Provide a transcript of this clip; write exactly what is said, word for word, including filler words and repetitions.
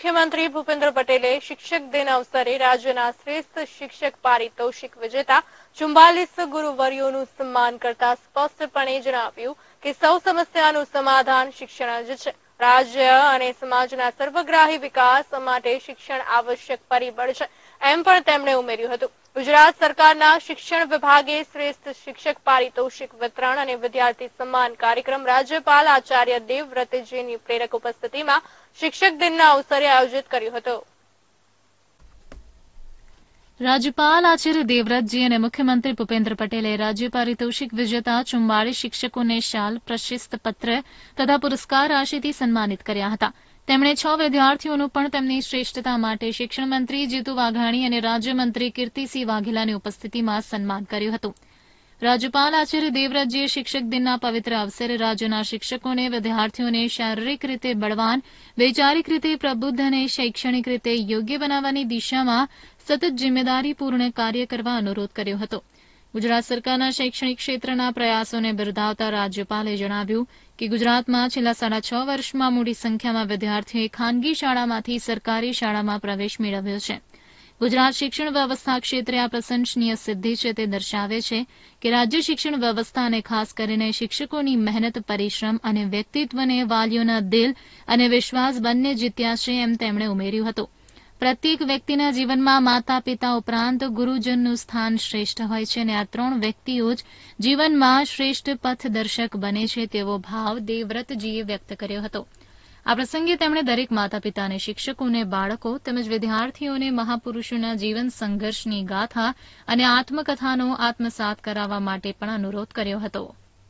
મુખ્યમંત્રી ભૂપેન્દ્ર પટેલે શિક્ષક દિન અવસરે રાજ્યના શ્રેષ્ઠ શિક્ષક પારિતોષિક વિજેતા ચુમ્બાલીસ ગુરુવર્યોનું સન્માન કરતા સ્પષ્ટપણે જણાવ્યું કે સૌ સમસ્યાનું સમાધાન શિક્ષણ જ છે. રાજ્ય અને સમાજના સર્વગ્રાહી વિકાસ માટે શિક્ષણ આવશ્યક પરિબળ છે એમ પણ તેમણે ઉમેર્યું હતું. ગુજરાત સરકારના શિક્ષણ વિભાગે શ્રેષ્ઠ શિક્ષક પારિતોષિક વિતરણ અને વિદ્યાર્થી સન્માન કાર્યક્રમ રાજ્યપાલ આચાર્ય દેવવ્રતજીની પ્રેરક ઉપસ્થિતિમાં શિક્ષક દિનના અવસરે આયોજિત કર્યો હતો. રાજ્યપાલ આચાર્ય દેવવ્રતજી અને મુખ્યમંત્રી ભૂપેન્દ્ર પટેલે રાજ્ય પારિતોષિક વિજેતા ચુમ્બાળીસ શિક્ષકોને શાલ, પ્રશસ્તિ પત્ર તથા પુરસ્કાર રાશિથી સન્માનિત કર્યા હતા. તેમણે છ વિદ્યાર્થીઓનું પણ તેમની શ્રેષ્ઠતા માટે શિક્ષણ મંત્રી જીતુ વાઘાણી અને રાજ્યમંત્રી કીર્તિસિંહ વાઘેલાની ઉપસ્થિતિમાં સન્માન કર્યું હતું. રાજ્યપાલ આચાર્ય દેવવ્રતજીએ શિક્ષક દિનના પવિત્ર અવસરે રાજ્યના શિક્ષકોને વિદ્યાર્થીઓને શારીરિક રીતે બળવાન, વૈચારિક રીતે પ્રબુદ્ધ અને શૈક્ષણિક રીતે યોગ્ય બનાવવાની દિશામાં સતત જિમ્મેદારીપૂર્ણ કાર્ય કરવા અનુરોધ કર્યો હતો. ગુજરાત સરકારના શૈક્ષણિક ક્ષેત્રના પ્રયાસોને બિરદાવતા રાજ્યપાલે જણાવ્યું કે ગુજરાતમાં છેલ્લા સાડા છ વર્ષમાં મોટી સંખ્યામાં વિદ્યાર્થીઓએ ખાનગી શાળામાંથી સરકારી શાળામાં પ્રવેશ મેળવ્યો છે. ગુજરાત શિક્ષણ વ્યવસ્થા ક્ષેત્રે આ પ્રશંસનીય સિદ્ધિ છે તે દર્શાવે છે કે રાજ્ય શિક્ષણ વ્યવસ્થા અને ખાસ કરીને શિક્ષકોની મહેનત, પરિશ્રમ અને વ્યક્તિત્વને વાલીઓના દિલ અને વિશ્વાસ બંને જીત્યા છે એમ તેમણે ઉમેર્યું હતું. પ્રત્યેક વ્યક્તિના જીવનમાં માતા પિતા ઉપરાંત ગુરુજનનું સ્થાન શ્રેષ્ઠ હોય છે અને આ ત્રણ વ્યક્તિઓ જ જીવનમાં શ્રેષ્ઠ પથદર્શક બને છે તેવો ભાવ દેવવ્રતજીએ વ્યક્ત કર્યો હતો. આ પ્રસંગે તેમણે દરેક માતા પિતા અને શિક્ષકોને બાળકો તેમજ વિદ્યાર્થીઓને મહાપુરુષોના જીવન સંઘર્ષની ગાથા અને આત્મકથાનો આત્મસાત કરાવવા માટે પણ અનુરોધ કર્યો હતો.